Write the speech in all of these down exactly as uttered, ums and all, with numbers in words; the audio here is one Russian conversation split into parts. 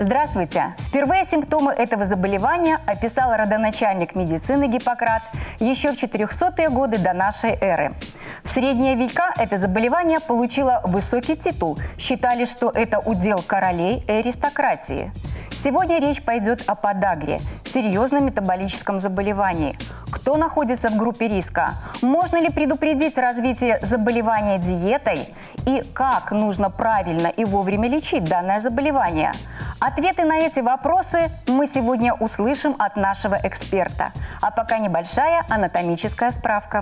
Здравствуйте! Впервые симптомы этого заболевания описал родоначальник медицины Гиппократ еще в четырехсотые годы до нашей эры. В средние века это заболевание получило высокий титул. Считали, что это удел королей и аристократии. Сегодня речь пойдет о подагре – серьезном метаболическом заболевании. Кто находится в группе риска? Можно ли предупредить развитие заболевания диетой? И как нужно правильно и вовремя лечить данное заболевание? Ответы на эти вопросы мы сегодня услышим от нашего эксперта. А пока небольшая анатомическая справка.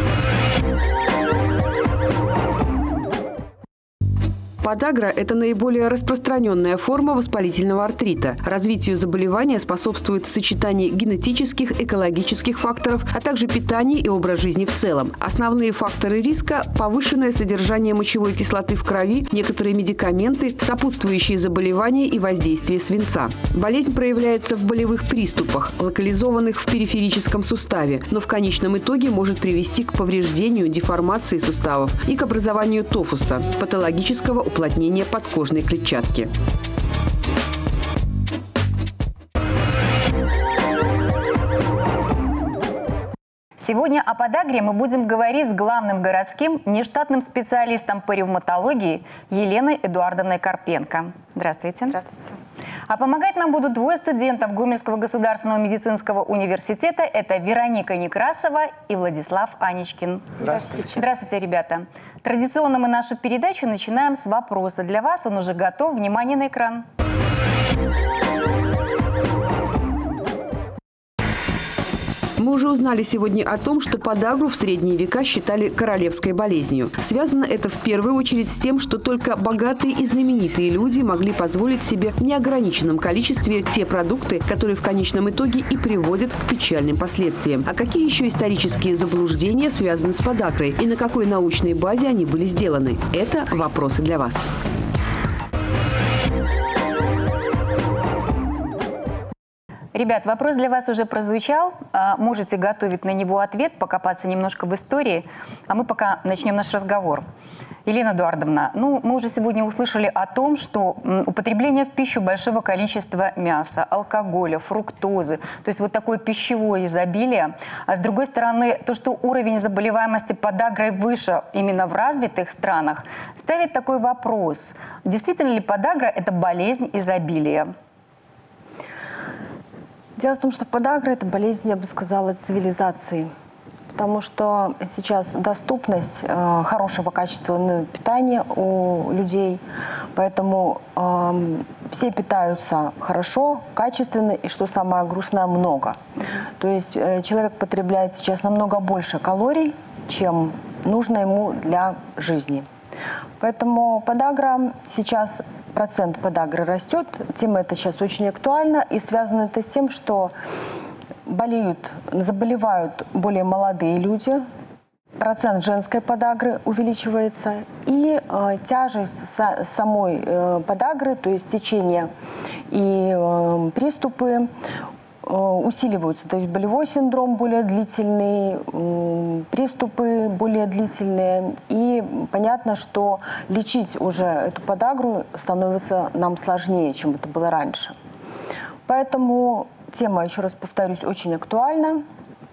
Подагра – это наиболее распространенная форма воспалительного артрита. Развитию заболевания способствует сочетание генетических, экологических факторов, а также питание и образ жизни в целом. Основные факторы риска – повышенное содержание мочевой кислоты в крови, некоторые медикаменты, сопутствующие заболевания и воздействие свинца. Болезнь проявляется в болевых приступах, локализованных в периферическом суставе, но в конечном итоге может привести к повреждению, деформации суставов и к образованию тофуса – патологического уплотнения подкожной клетчатки. Сегодня о подагре мы будем говорить с главным городским нештатным специалистом по ревматологии Еленой Эдуардовной Карпенко. Здравствуйте. Здравствуйте. А помогать нам будут двое студентов Гомельского государственного медицинского университета. Это Вероника Некрасова и Владислав Аничкин. Здравствуйте. Здравствуйте, ребята. Традиционно мы нашу передачу начинаем с вопроса. Для вас он уже готов. Внимание на экран. Мы уже узнали сегодня о том, что подагру в средние века считали королевской болезнью. Связано это в первую очередь с тем, что только богатые и знаменитые люди могли позволить себе в неограниченном количестве те продукты, которые в конечном итоге и приводят к печальным последствиям. А какие еще исторические заблуждения связаны с подагрой и на какой научной базе они были сделаны? Это вопросы для вас. Ребят, вопрос для вас уже прозвучал. Можете готовить на него ответ, покопаться немножко в истории. А мы пока начнем наш разговор. Елена Эдуардовна, ну, мы уже сегодня услышали о том, что употребление в пищу большого количества мяса, алкоголя, фруктозы, то есть вот такое пищевое изобилие. А с другой стороны, то, что уровень заболеваемости подагрой выше именно в развитых странах, ставит такой вопрос. Действительно ли подагра – это болезнь изобилия? Дело в том, что подагра – это болезнь, я бы сказала, цивилизации. Потому что сейчас доступность э, хорошего качественного питания у людей, поэтому э, все питаются хорошо, качественно и, что самое грустное, много. То есть э, человек потребляет сейчас намного больше калорий, чем нужно ему для жизни. Поэтому подагра сейчас, процент подагры растет, тема эта сейчас очень актуальна, и связано это с тем, что болеют, заболевают более молодые люди, процент женской подагры увеличивается, и э, тяжесть са, самой э, подагры, то есть течение и э, приступы, усиливаются, то есть болевой синдром более длительный, приступы более длительные, и понятно, что лечить уже эту подагру становится нам сложнее, чем это было раньше. Поэтому тема, еще раз повторюсь, очень актуальна.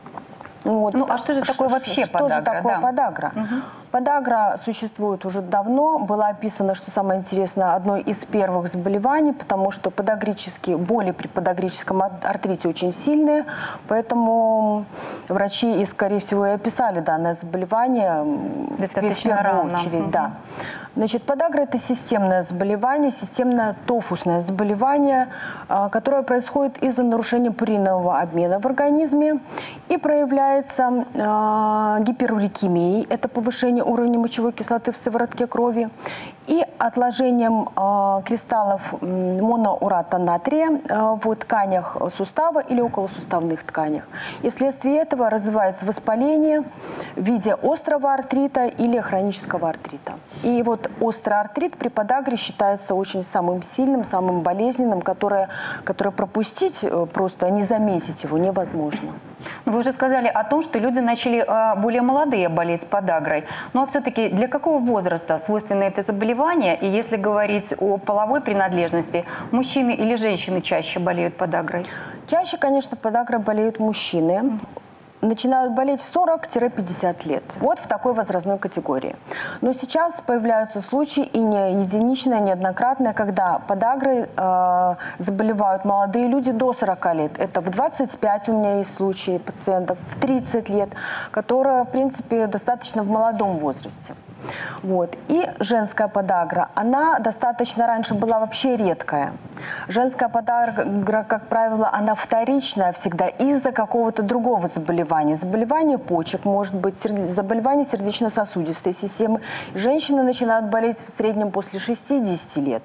Вот. Ну, а что же такое вообще что подагра? Что же такое да. подагра? Угу. Подагра существует уже давно. Было описано, что самое интересное, одной из первых заболеваний, потому что подагрические, боли при подагрическом артрите очень сильные, поэтому врачи, и, скорее всего, и описали данное заболевание достаточно в первую рано. очередь. Угу. Да. Значит, подагра – это системное заболевание, системное тофусное заболевание, которое происходит из-за нарушения пуринового обмена в организме и проявляется э, гиперурикемией, это повышение уровня мочевой кислоты в сыворотке крови, и отложением э, кристаллов моноурата натрия э, в тканях сустава или околосуставных тканях. И вследствие этого развивается воспаление в виде острого артрита или хронического артрита. И вот острый артрит при подагре считается очень самым сильным, самым болезненным, которое, которое пропустить, просто не заметить его невозможно. Вы уже сказали о том, что люди начали э, более молодые болеть подагрой. Ну а все-таки для какого возраста свойственно это заболевание? И если говорить о половой принадлежности, мужчины или женщины чаще болеют подагрой? Чаще, конечно, подагрой болеют мужчины. Начинают болеть в сорок-пятьдесят лет. Вот в такой возрастной категории. Но сейчас появляются случаи, и не единичные, неоднократные, когда подагрой э, заболевают молодые люди до сорока лет. Это в двадцать пять у меня есть случаи пациентов, в тридцать лет, которые, в принципе, достаточно в молодом возрасте. Вот. И женская подагра, она достаточно раньше была вообще редкая. Женская подагра, как правило, она вторичная всегда из-за какого-то другого заболевания. Заболевание почек, может быть, серде... заболевание сердечно-сосудистой системы. Женщины начинают болеть в среднем после шестидесяти лет.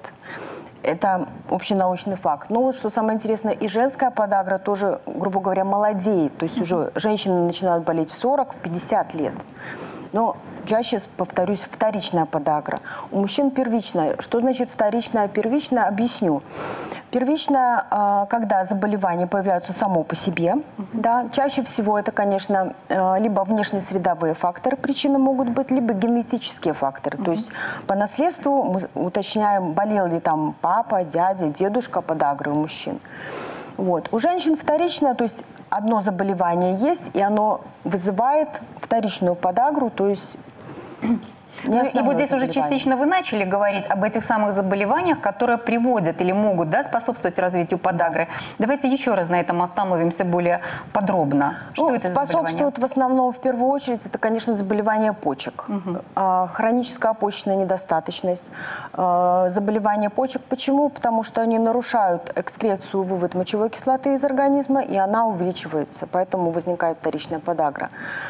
Это общенаучный факт. Но вот что самое интересное, и женская подагра тоже, грубо говоря, молодеет. То есть уже женщины начинают болеть в сорок-пятьдесят лет. Но чаще, повторюсь, вторичная подагра. У мужчин первичная. Что значит вторичная, первичная? Объясню. Первичная, когда заболевания появляются само по себе. Да, чаще всего это, конечно, либо внешнесредовые факторы, причины могут быть, либо генетические факторы. То есть по наследству мы уточняем, болел ли там папа, дядя, дедушка подагрой у мужчин. Вот. У женщин вторичная, то есть одно заболевание есть, и оно вызывает вторичную подагру, то есть Ну, и вот здесь уже частично вы начали говорить об этих самых заболеваниях, которые приводят или могут, да, способствовать развитию подагры. Давайте еще раз на этом остановимся более подробно. Что ну, это способствует в основном, в первую очередь, это, конечно, заболевание почек. Угу. А, хроническая почечная недостаточность. А, заболевание почек. Почему? Потому что они нарушают экскрецию, вывод мочевой кислоты из организма, и она увеличивается. Поэтому возникает вторичная подагра.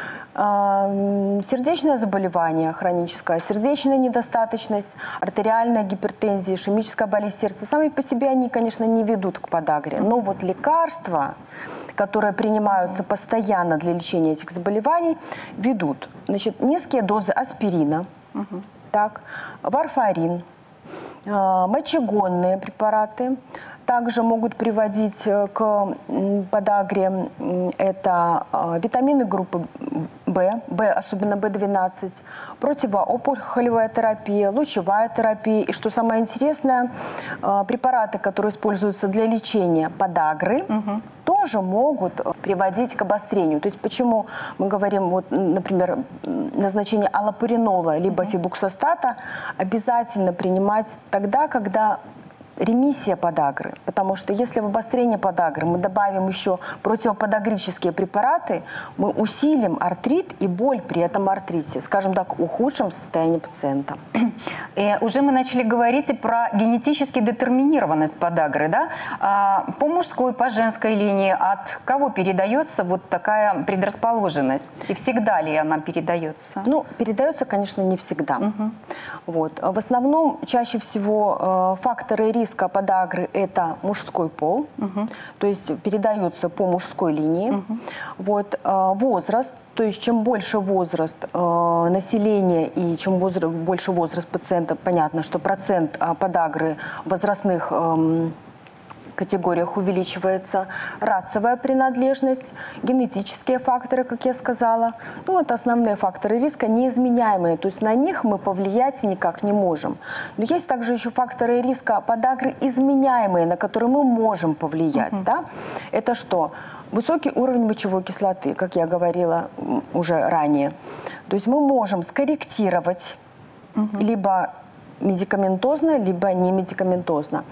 Сердечное заболевание хроническое, сердечная недостаточность, артериальная гипертензия, ишемическая болезнь сердца. Сами по себе они, конечно, не ведут к подагре. Но вот лекарства, которые принимаются постоянно для лечения этих заболеваний, ведут. Значит, низкие дозы аспирина, угу. так, варфарин, мочегонные препараты также могут приводить к подагре. Это витамины группы В, В, особенно В двенадцать, противоопухолевая терапия, лучевая терапия. И что самое интересное, препараты, которые используются для лечения подагры, угу. тоже могут приводить к обострению. То есть почему мы говорим, вот, например, назначение аллопуринола либо угу. фибуксостата обязательно принимать тогда, когда ремиссия подагры. Потому что если в обострение подагры мы добавим еще противоподагрические препараты, мы усилим артрит и боль при этом артрите. Скажем так, ухудшим состояние пациента. И уже мы начали говорить и про генетически детерминированность подагры. Да? А по мужской, по женской линии от кого передается вот такая предрасположенность? И всегда ли она передается? Ну, передается, конечно, не всегда. Угу. Вот. В основном, чаще всего э, факторы риска риска подагры – это мужской пол, угу. то есть передается по мужской линии. Угу. Вот, э, возраст, то есть чем больше возраст э, населения и чем возраст, больше возраст пациента, понятно, что процент э, подагры в возрастных э, категориях увеличивается, расовая принадлежность, генетические факторы, как я сказала. Ну, вот основные факторы риска неизменяемые, то есть на них мы повлиять никак не можем. Но есть также еще факторы риска подагры изменяемые, на которые мы можем повлиять. Uh-huh. да? Это что? Высокий уровень мочевой кислоты, как я говорила уже ранее. То есть мы можем скорректировать uh-huh. либо медикаментозно, либо не медикаментозно.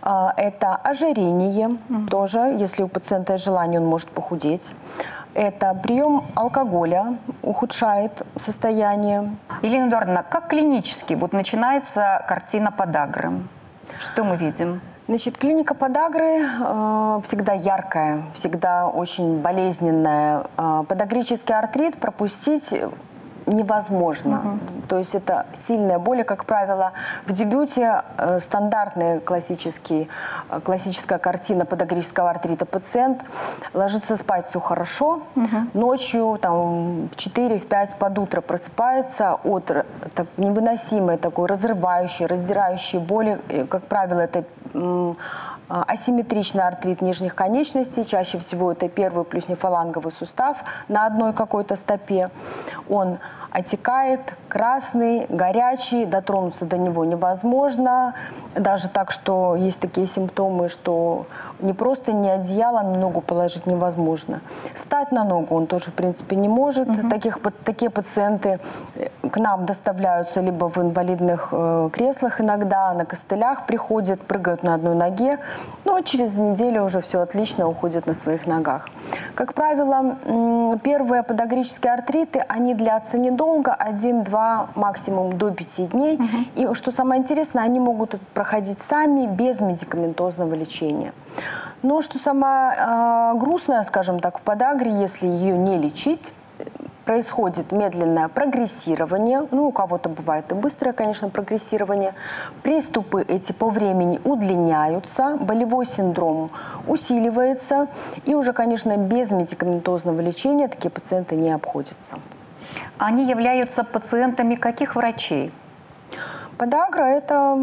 Это ожирение, mm-hmm. тоже, если у пациента есть желание, он может похудеть. Это прием алкоголя ухудшает состояние. Елена Эдуардовна, как клинически вот начинается картина подагры? Что мы видим? Значит, клиника подагры э, всегда яркая, всегда очень болезненная. Э, подагрический артрит пропустить невозможно. Угу. То есть это сильная боль, как правило, в дебюте э, стандартная классический, э, классическая картина подагрического артрита. Пациент ложится спать, все хорошо, угу. ночью там, в четыре-пять под утро просыпается от так, невыносимой такой разрывающей, раздирающей боли. И, как правило, это э, Асимметричный артрит нижних конечностей, чаще всего это первый плюснефаланговый сустав на одной какой-то стопе. Он отекает, красный, горячий, дотронуться до него невозможно. Даже так, что есть такие симптомы, что не просто не одеяло на ногу положить невозможно. Встать на ногу он тоже, в принципе, не может. Угу. Таких, такие пациенты к нам доставляются либо в инвалидных э, креслах иногда, на костылях приходят, прыгают на одной ноге, но через неделю уже все отлично, уходят на своих ногах. Как правило, первые подагрические артриты, они длятся недолго, один-два, максимум до пяти дней. Угу. И что самое интересное, они могут проходить сами, без медикаментозного лечения. Но что самое э, грустное, скажем так, в подагре, если ее не лечить, происходит медленное прогрессирование, ну, у кого-то бывает и быстрое, конечно, прогрессирование. Приступы эти по времени удлиняются, болевой синдром усиливается, и уже, конечно, без медикаментозного лечения такие пациенты не обходятся. Они являются пациентами каких врачей? Подагра – это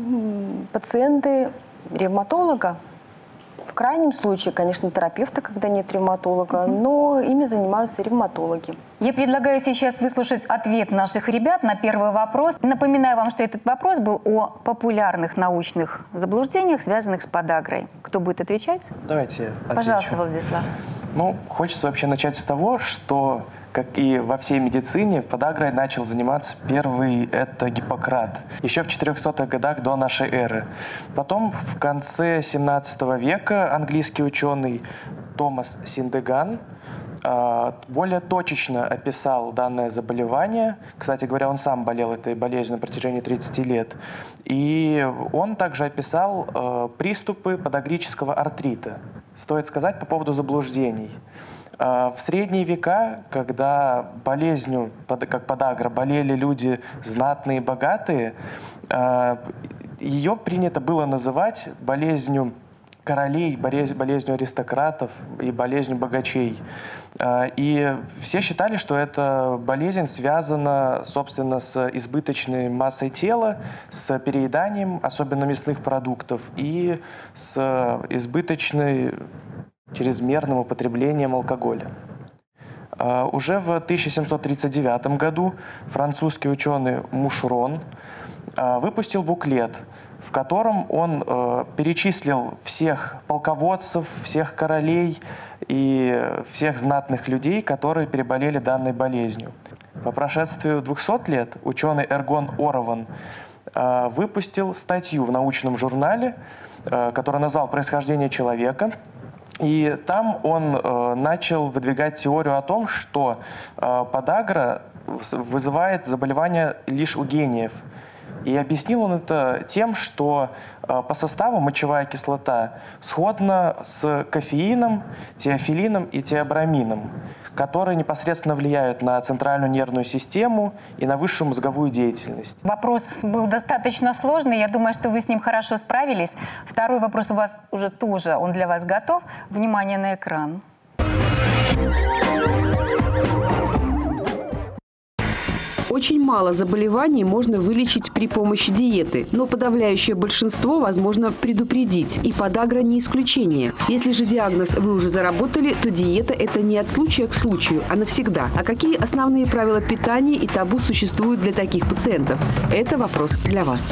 пациенты ревматолога. В крайнем случае, конечно, терапевта, когда нет ревматолога, но ими занимаются ревматологи. Я предлагаю сейчас выслушать ответ наших ребят на первый вопрос. Напоминаю вам, что этот вопрос был о популярных научных заблуждениях, связанных с подагрой. Кто будет отвечать? Давайте отвечу. Пожалуйста, Владислав. Ну, хочется вообще начать с того, что, как и во всей медицине, подагрой начал заниматься первый – это Гиппократ, еще в четырехсотых годах до нашей эры. Потом, в конце семнадцатого века, английский ученый Томас Синдеган более точечно описал данное заболевание. Кстати говоря, он сам болел этой болезнью на протяжении тридцати лет. И он также описал э, приступы подагрического артрита. Стоит сказать по поводу заблуждений. Э, в средние века, когда болезнью, под, как подагра, болели люди знатные и богатые, э, ее принято было называть болезнью королей, болезнью аристократов и болезнью богачей. И все считали, что эта болезнь связана, собственно, с избыточной массой тела, с перееданием, особенно мясных продуктов, и с избыточной, чрезмерным употреблением алкоголя. Уже в тысяча семьсот тридцать девятом году французский ученый Мушрон выпустил буклет, в котором он э, перечислил всех полководцев, всех королей и всех знатных людей, которые переболели данной болезнью. По прошествию двухсот лет ученый Эргон Орован э, выпустил статью в научном журнале, э, которую назвал «Происхождение человека». И там он э, начал выдвигать теорию о том, что э, подагра вызывает заболевание лишь у гениев. И объяснил он это тем, что э, по составу мочевая кислота сходна с кофеином, теофилином и теобрамином, которые непосредственно влияют на центральную нервную систему и на высшую мозговую деятельность. Вопрос был достаточно сложный, я думаю, что вы с ним хорошо справились. Второй вопрос у вас уже тоже, он для вас готов. Внимание на экран. Очень мало заболеваний можно вылечить при помощи диеты, но подавляющее большинство возможно предупредить, и подагра не исключение. Если же диагноз вы уже заработали, то диета – это не от случая к случаю, а навсегда. А какие основные правила питания и табу существуют для таких пациентов? Это вопрос для вас.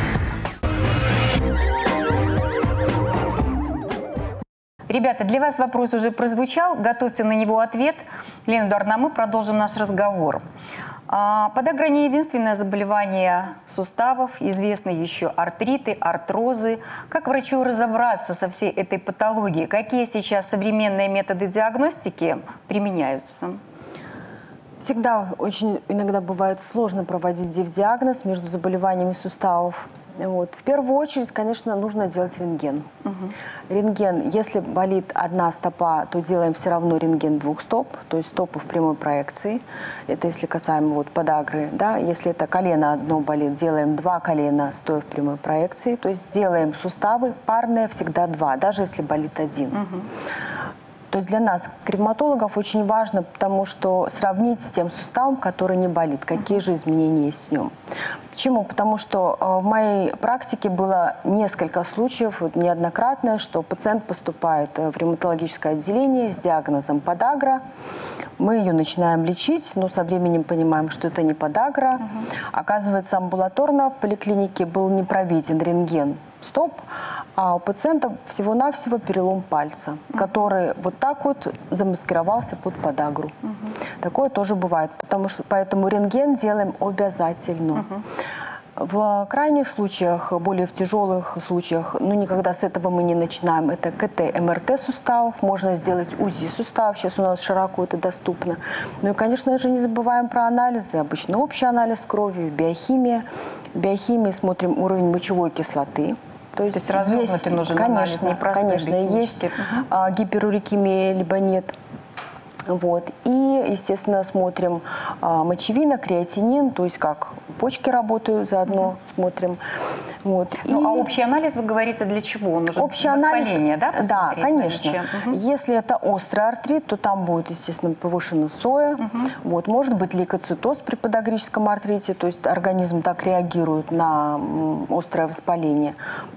Ребята, для вас вопрос уже прозвучал, готовьте на него ответ. Лена Эдуардовна, мы продолжим наш разговор. Подагра не единственное заболевание суставов, известны еще артриты, артрозы. Как врачу разобраться со всей этой патологией? Какие сейчас современные методы диагностики применяются? Всегда очень иногда бывает сложно проводить диагноз между заболеваниями суставов. Вот. В первую очередь, конечно, нужно делать рентген. Угу. Рентген, если болит одна стопа, то делаем все равно рентген двух стоп, то есть стопы в прямой проекции. Это если касаемо вот подагры. Да? Если это колено одно болит, делаем два колена, стоя в прямой проекции. То есть делаем суставы парные всегда два, даже если болит один. Угу. То есть для нас, ревматологов, очень важно, потому что сравнить с тем суставом, который не болит, какие же изменения есть в нем. Почему? Потому что в моей практике было несколько случаев, вот, неоднократно, что пациент поступает в ревматологическое отделение с диагнозом подагра. Мы ее начинаем лечить, но со временем понимаем, что это не подагра. Угу. Оказывается, амбулаторно в поликлинике был не проведен рентген стоп, а у пациента всего-навсего перелом пальца, угу. который вот так вот замаскировался под подагру. Угу. Такое тоже бывает, потому что поэтому рентген делаем обязательно. Угу. В крайних случаях, более в тяжелых случаях, ну никогда с этого мы не начинаем. Это КТ, МРТ суставов, можно сделать УЗИ суставов, сейчас у нас широко это доступно. Ну и, конечно же, не забываем про анализы. Обычно общий анализ крови, биохимия. В биохимии смотрим уровень мочевой кислоты. То есть, То есть развернутый нужен анализ, не простой конечно, есть угу. а, гиперурикемия, либо нет. Вот. И, естественно, смотрим а, мочевина, креатинин, то есть как почки работают заодно, mm-hmm. смотрим. Вот. Ну, и... а общий анализ, вы говорите, для чего? Он нужен общий анализ, да? Да, конечно. Угу. Если это острый артрит, то там будет, естественно, повышена соя. Угу. Вот. Может быть лейкоцитоз при подагрическом артрите, то есть организм так реагирует на острое воспаление.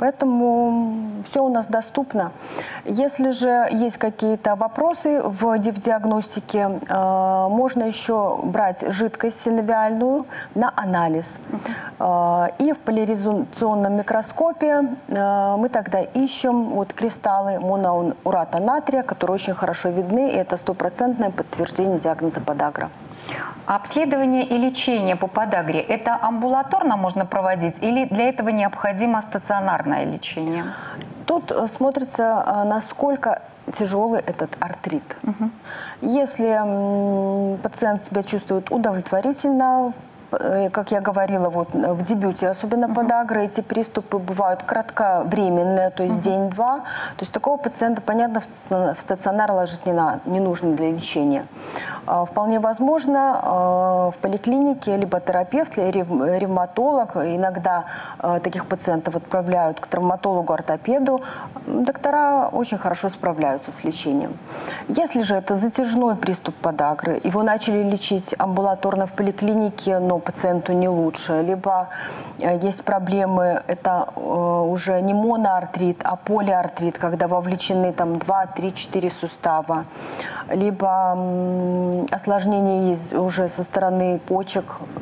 Поэтому все у нас доступно. Если же есть какие-то вопросы в диагностике, э, можно еще брать жидкость синовиальную на анализ. Угу. Э, и в поляризационном на микроскопе э, мы тогда ищем вот кристаллы моноурата натрия, которые очень хорошо видны, и это стопроцентное подтверждение диагноза подагра. Обследование и лечение по подагре – это амбулаторно можно проводить или для этого необходимо стационарное лечение? Тут смотрится, насколько тяжелый этот артрит. Угу. Если м, пациент себя чувствует удовлетворительно, как я говорила, вот в дебюте, особенно uh-huh. подагры, эти приступы бывают кратковременные, то есть uh-huh. день-два. То есть такого пациента, понятно, в стационар ложить не, на, не нужно для лечения. Вполне возможно, в поликлинике либо терапевт, либо ревматолог, иногда таких пациентов отправляют к травматологу-ортопеду. Доктора очень хорошо справляются с лечением. Если же это затяжной приступ подагры, его начали лечить амбулаторно в поликлинике, но пациенту не лучше, либо есть проблемы, это э, уже не моноартрит, а полиартрит, когда вовлечены там два, три, четыре сустава, либо э, осложнения есть уже со стороны почек,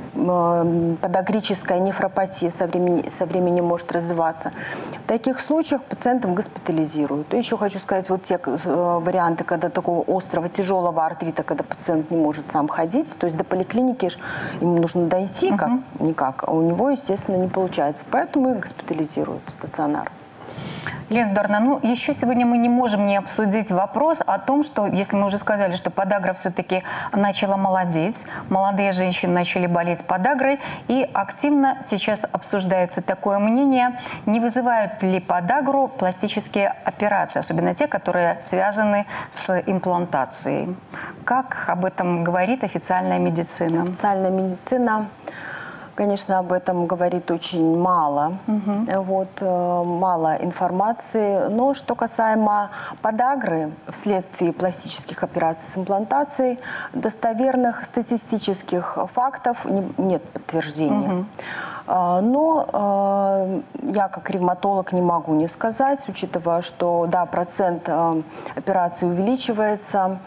э, подагрическая нефропатия со временем, со временем может развиваться. В таких случаях пациентам госпитализируют. И еще хочу сказать, вот те э, варианты, когда такого острого, тяжелого артрита, когда пациент не может сам ходить, то есть до поликлиники ему нужно дойти uh-huh. как-никак, а у него, естественно, не получается. Поэтому их госпитализируют в стационар. Елена Эдуардовна, ну еще сегодня мы не можем не обсудить вопрос о том, что, если мы уже сказали, что подагра все-таки начала молодеть, молодые женщины начали болеть подагрой, и активно сейчас обсуждается такое мнение, не вызывают ли подагру пластические операции, особенно те, которые связаны с имплантацией. Как об этом говорит официальная медицина? Официальная медицина, конечно, об этом говорит очень мало, угу. вот, э, мало информации. Но что касаемо подагры вследствие пластических операций с имплантацией, достоверных статистических фактов не, нет подтверждения. Угу. Э, но э, я как ревматолог не могу не сказать, учитывая, что да, процент э, операций увеличивается.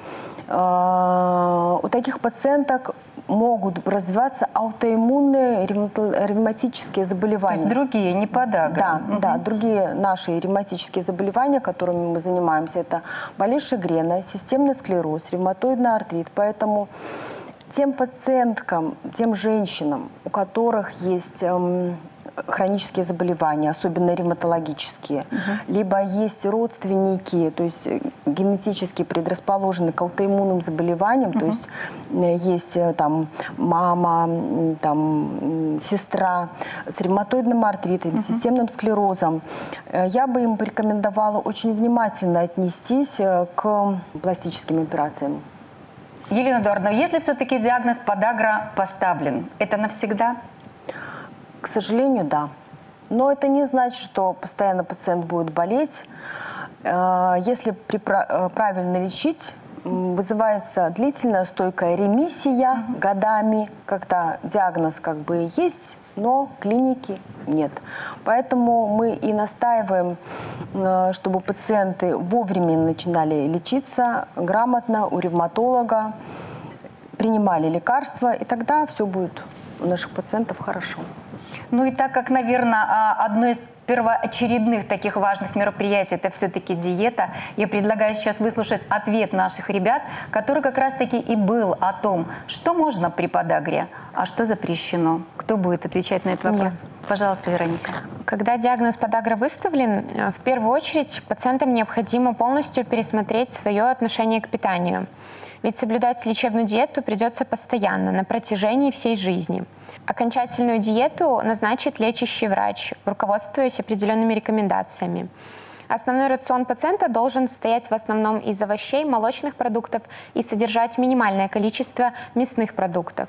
Э, у таких пациенток могут развиваться аутоиммунные ревматические заболевания. То есть другие, не подагра. Да, угу. да, другие наши ревматические заболевания, которыми мы занимаемся, это болезнь Шегрена, системный склероз, ревматоидный артрит. Поэтому тем пациенткам, тем женщинам, у которых есть эм, хронические заболевания, особенно ревматологические, угу. либо есть родственники, то есть генетически предрасположены к аутоиммунным заболеваниям, угу. то есть есть там мама, там сестра с ревматоидным артритом, угу. системным склерозом, я бы им порекомендовала очень внимательно отнестись к пластическим операциям. Елена Эдуардовна, если все-таки диагноз подагра поставлен, это навсегда? К сожалению, да. Но это не значит, что постоянно пациент будет болеть. Если правильно лечить, вызывается длительная стойкая ремиссия годами, когда диагноз как бы есть, но клиники нет. Поэтому мы и настаиваем, чтобы пациенты вовремя начинали лечиться грамотно у ревматолога, принимали лекарства, и тогда все будет у наших пациентов хорошо. Ну и так как, наверное, одно из первоочередных таких важных мероприятий — это все-таки диета, я предлагаю сейчас выслушать ответ наших ребят, который как раз-таки и был о том, что можно при подагре, а что запрещено. Кто будет отвечать на этот вопрос? Нет. Пожалуйста, Вероника. Когда диагноз подагра выставлен, в первую очередь пациентам необходимо полностью пересмотреть свое отношение к питанию. Ведь соблюдать лечебную диету придется постоянно, на протяжении всей жизни. Окончательную диету назначит лечащий врач, руководствуясь определенными рекомендациями. Основной рацион пациента должен состоять в основном из овощей, молочных продуктов и содержать минимальное количество мясных продуктов.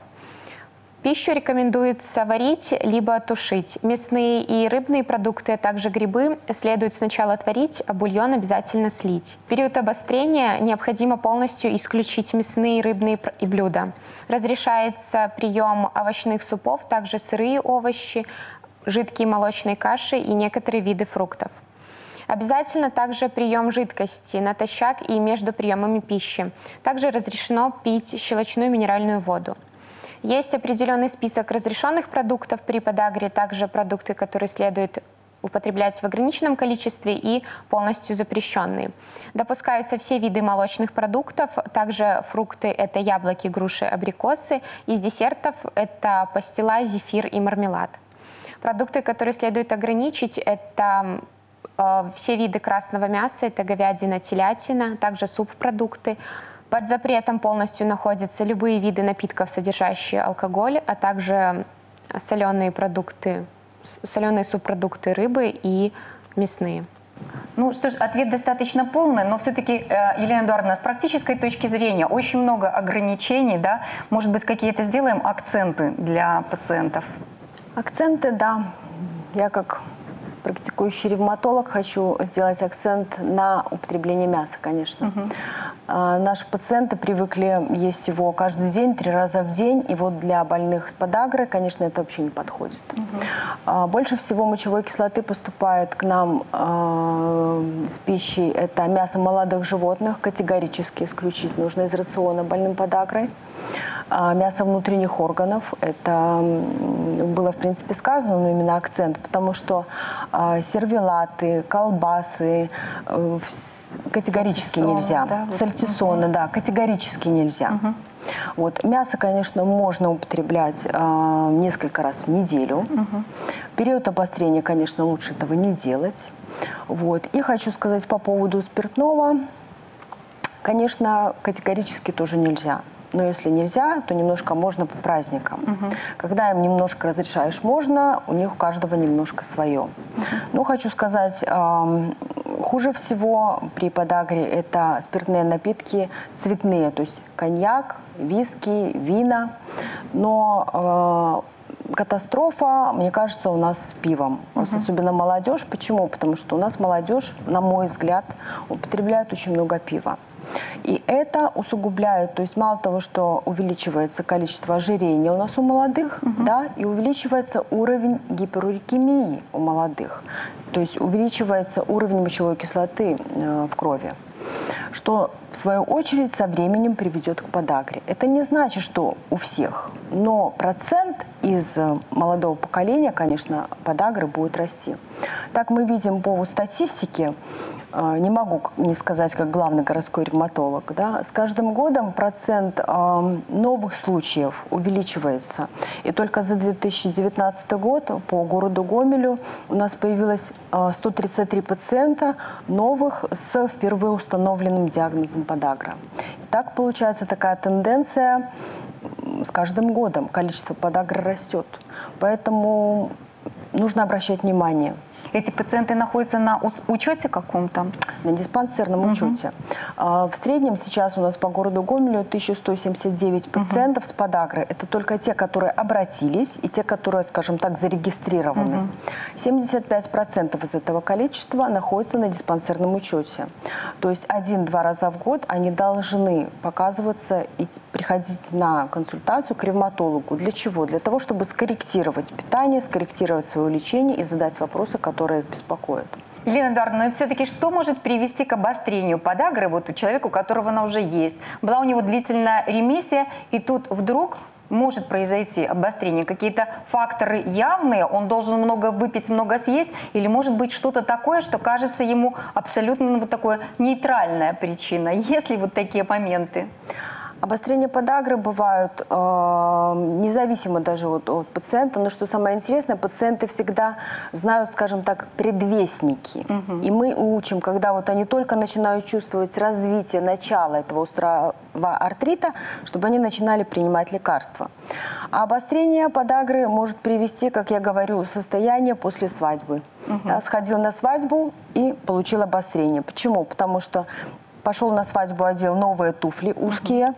Пищу рекомендуется варить либо тушить. Мясные и рыбные продукты, а также грибы следует сначала отварить, а бульон обязательно слить. В период обострения необходимо полностью исключить мясные и рыбные и блюда. Разрешается прием овощных супов, также сырые овощи, жидкие молочные каши и некоторые виды фруктов. Обязательно также прием жидкости натощак и между приемами пищи. Также разрешено пить щелочную минеральную воду. Есть определенный список разрешенных продуктов при подагре, также продукты, которые следует употреблять в ограниченном количестве, и полностью запрещенные. Допускаются все виды молочных продуктов, также фрукты — это яблоки, груши, абрикосы. Из десертов — это пастила, зефир и мармелад. Продукты, которые следует ограничить, это э, все виды красного мяса, это говядина, телятина, также субпродукты. Под запретом полностью находятся любые виды напитков, содержащие алкоголь, а также соленые продукты, соленые субпродукты рыбы и мясные. Ну что ж, ответ достаточно полный, но все-таки, Елена Эдуардовна, с практической точки зрения очень много ограничений, да? Может быть, какие-то сделаем акценты для пациентов? Акценты, да. Я как практикующий ревматолог хочу сделать акцент на употребление мяса, конечно. Угу. А, наши пациенты привыкли есть его каждый день, три раза в день, и вот для больных с подагрой, конечно, это вообще не подходит. Угу. А, больше всего мочевой кислоты поступает к нам а, с пищей, это мясо молодых животных, категорически исключить нужно из рациона больным подагрой. А, мясо внутренних органов, это было, в принципе, сказано, но именно акцент, потому что а, сервелаты, колбасы э, категорически Сальтисоны, нельзя. Да, вот. Сальтисоны, угу. да, категорически нельзя. Угу. Вот. Мясо, конечно, можно употреблять а, несколько раз в неделю. Угу. В период обострения, конечно, лучше этого не делать. Вот. И хочу сказать по поводу спиртного. Конечно, категорически тоже нельзя. Но если нельзя, то немножко можно по праздникам. Uh-huh. Когда им немножко разрешаешь, можно, у них у каждого немножко свое. Uh-huh. Но хочу сказать, э, хуже всего при подагре это спиртные напитки цветные, то есть коньяк, виски, вина. Но э, катастрофа, мне кажется, у нас с пивом. Uh-huh. Особенно молодежь. Почему? Потому что у нас молодежь, на мой взгляд, употребляет очень много пива. И это усугубляет, то есть мало того, что увеличивается количество ожирения у нас у молодых, угу. да, и увеличивается уровень гиперурикемии у молодых, то есть увеличивается уровень мочевой кислоты э, в крови, что в свою очередь со временем приведет к подагре. Это не значит, что у всех, но процент из молодого поколения, конечно, подагры будет расти. Так мы видим по статистике, не могу не сказать, как главный городской ревматолог, да, с каждым годом процент э, новых случаев увеличивается. И только за две тысячи девятнадцатый год по городу Гомелю у нас появилось э, сто тридцать три пациента новых с впервые установленным диагнозом подагра. И так получается такая тенденция, с каждым годом количество подагры растет. Поэтому нужно обращать внимание. Эти пациенты находятся на ус- учете каком-то? На диспансерном Мгм. учете. А, В среднем сейчас у нас по городу Гомелю тысяча сто семьдесят девять пациентов с подагрой. Это только те, которые обратились, и те, которые, скажем так, зарегистрированы. семьдесят пять процентов из этого количества находятся на диспансерном учете. То есть один-два раза в год они должны показываться и приходить на консультацию к ревматологу. Для чего? Для того, чтобы скорректировать питание, скорректировать свое лечение и задать вопросы, которые их беспокоят. Елена Эдуардовна, ну и все-таки что может привести к обострению подагры вот у человека, у которого она уже есть? Была у него длительная ремиссия, и тут вдруг может произойти обострение? Какие-то факторы явные? Он должен много выпить, много съесть? Или может быть что-то такое, что кажется ему абсолютно ну, вот такое нейтральная причина? Есть ли вот такие моменты? Обострения подагры бывают э, независимо даже вот от пациента, но что самое интересное, пациенты всегда знают, скажем так, предвестники. Мгм. И мы учим, когда вот они только начинают чувствовать развитие, начало этого острого артрита, чтобы они начинали принимать лекарства. А обострение подагры может привести, как я говорю, состояние после свадьбы. Да, сходил на свадьбу и получил обострение. Почему? Потому что пошел на свадьбу, одел новые туфли узкие,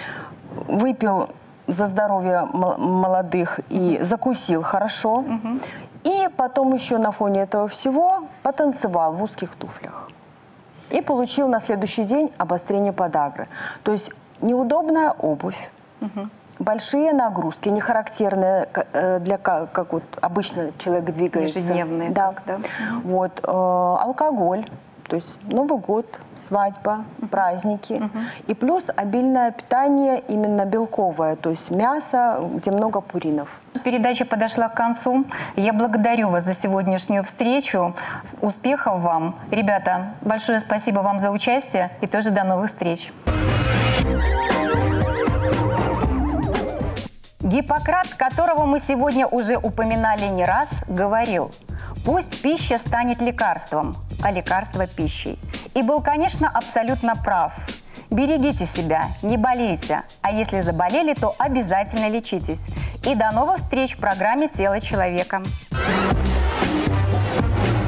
выпил за здоровье м- молодых и закусил хорошо. И потом еще на фоне этого всего потанцевал в узких туфлях. И получил на следующий день обострение подагры. То есть неудобная обувь, большие нагрузки, не характерные к- э, для как, как вот обычно человек двигается. Ежедневные, Да. так, да. Вот, э, алкоголь. То есть Новый год, свадьба, праздники. И плюс обильное питание именно белковое, то есть мясо, где много пуринов. Передача подошла к концу. Я благодарю вас за сегодняшнюю встречу. С- Успехов вам. Ребята, большое спасибо вам за участие и тоже до новых встреч. Гиппократ, которого мы сегодня уже упоминали не раз, говорил: «Пусть пища станет лекарством, а лекарство – пищей». И был, конечно, абсолютно прав. Берегите себя, не болейте, а если заболели, то обязательно лечитесь. И до новых встреч в программе «Тело человека».